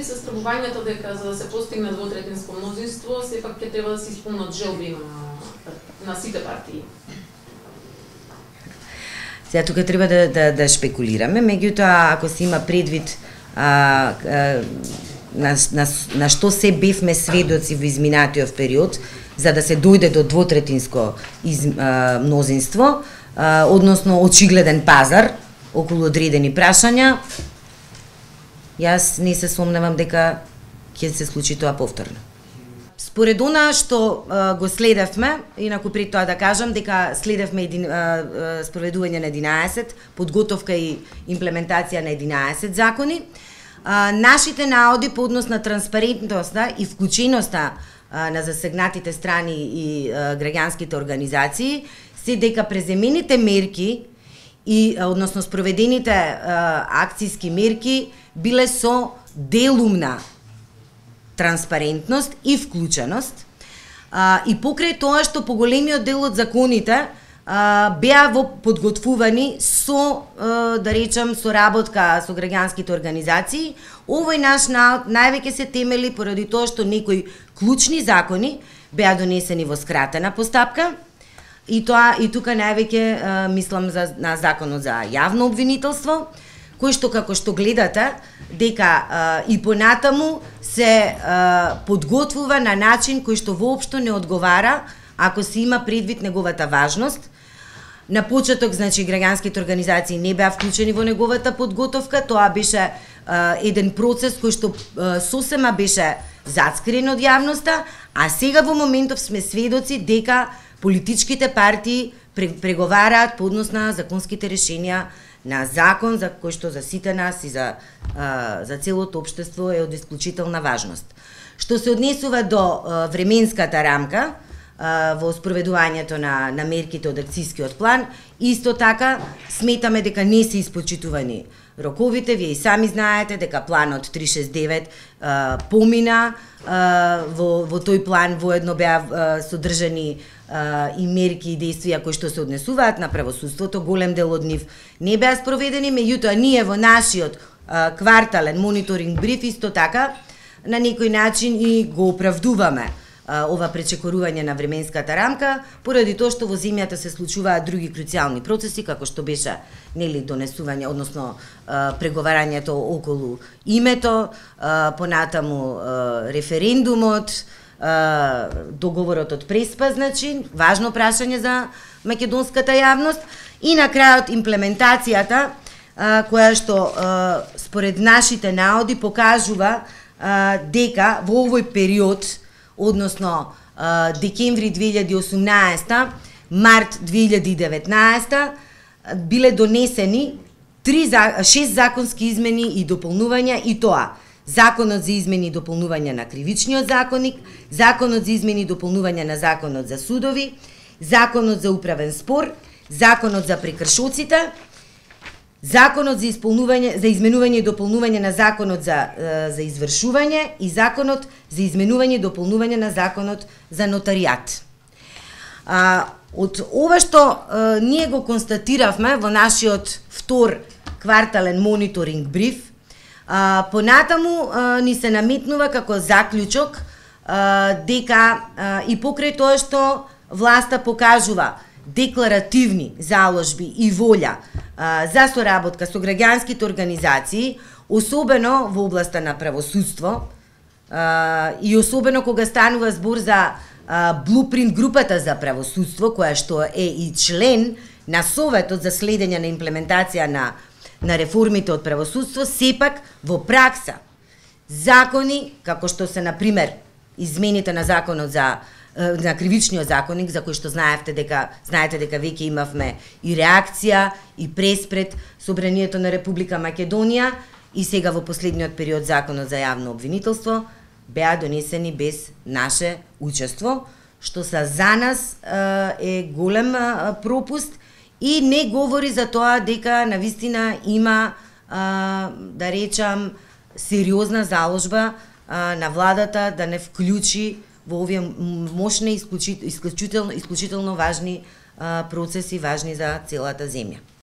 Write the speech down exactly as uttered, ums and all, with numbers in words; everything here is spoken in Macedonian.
се стравувањето дека за да се постигне двотретинско мнозинство, сепак ќе треба да се исполнат желби на, на сите партии. Сега тука треба да, да, да шпекулираме, меѓутоа ако се има предвид а, а, на, на, на што се бевме сведоци во изминатиот период, за да се дојде до двотретинско из, а, мнозинство, а, односно очигледен пазар околу одредени прашања, јас не се сомневам дека ќе се случи тоа повторно. Според она што а, го следевме, инаку пред тоа да кажам дека следевме един, а, а, спроведување на единаесет, подготовка и имплементација на единаесет закони, а, нашите наоди по однос на транспарентноста и вклученоста а, на засегнатите страни и а, граѓанските организации се дека преземените мерки и односно спроведените а, акцијски мерки биле со делумна транспарентност и вклученост, а, и покрај тоа што поголемиот дел од законите а, беа во подготвувани со, а, да речем, соработка со граѓанските организации, овој наш наод највеќе се темели поради тоа што некои клучни закони беа донесени во скратена постапка, и тоа и тука највеќе мислам за на законот за јавно обвинителство, кој што како што гледате дека а, и понатаму се а, подготвува на начин кој што воопшто не одговара ако се има предвид неговата важност. На почеток, значи, граѓанските организации не беа вклучени во неговата подготовка, тоа беше а, еден процес кој што а, сосема беше зацкрен од јавноста, а сега во моментов сме сведоци дека политичките партии преговараат по однос на законските решенија на закон за кој што за сите нас и за, а, за целото општество е од исклучителна важност. Што се однесува до а, временската рамка а, во спроведувањето на, на мерките од акцијскиот план, исто така сметаме дека не се испочитувани роковите. Вие и сами знаете дека планот триста шесет девет а, помина, а, во, во тој план воедно беа а, содржани Uh, и мерки и действија кои што се однесуваат на правосудството. Голем дел од нив не беа спроведени, меѓутоа ние во нашиот uh, квартален мониторинг бриф исто така на некој начин и го оправдуваме uh, ова пречекорување на временската рамка, поради тоа што во земјата се случуваат други круцијални процеси, како што беше нели донесување, односно uh, преговарањето околу името, uh, понатаму uh, референдумот, договорот од Преспа, значи, важно прашање за македонската јавност, и на крајот имплементацијата, која што според нашите наоди покажува дека во овој период, односно декември две илјади и осумнаесета, март две илјади и деветнаесета, биле донесени шест законски измени и дополнувања, и тоа Законот за измени и дополнување на кривичниот законник, Законот за измени и дополнување на Законот за судови, Законот за управен спор, Законот за прекршоците, Законот за исполнување за изменување и дополнување на Законот за за извршување и Законот за изменување и дополнување на Законот за нотаријат. А, од ова што а, ние го констатиравме во нашиот втор квартален мониторинг бриф, А, понатаму а, ни се наметнува како заклучок а, дека а, и покрај тоа што власта покажува декларативни заложби и волја а, за соработка со граѓанските организации, особено во областа на правосудство, а, и особено кога станува збор за а, Blueprint групата за правосудство, која што е и член на Советот за следење на имплементација на на реформите од правосудство, сепак во пракса закони, како што се, например, измените на законот за на кривичниот законник, за кој што знаевте дека знаете дека веќе имавме и реакција и преспред Собранието на Република Македонија, и сега во последниот период Законот за јавно обвинителство, беа донесени без наше учество, што са за нас е голем пропуст и не говори за тоа дека навистина има, а, да речам, сериозна заложба а, на владата да не вклучи во овие мощни, исклучително, исклучително важни а, процеси, важни за целата земја.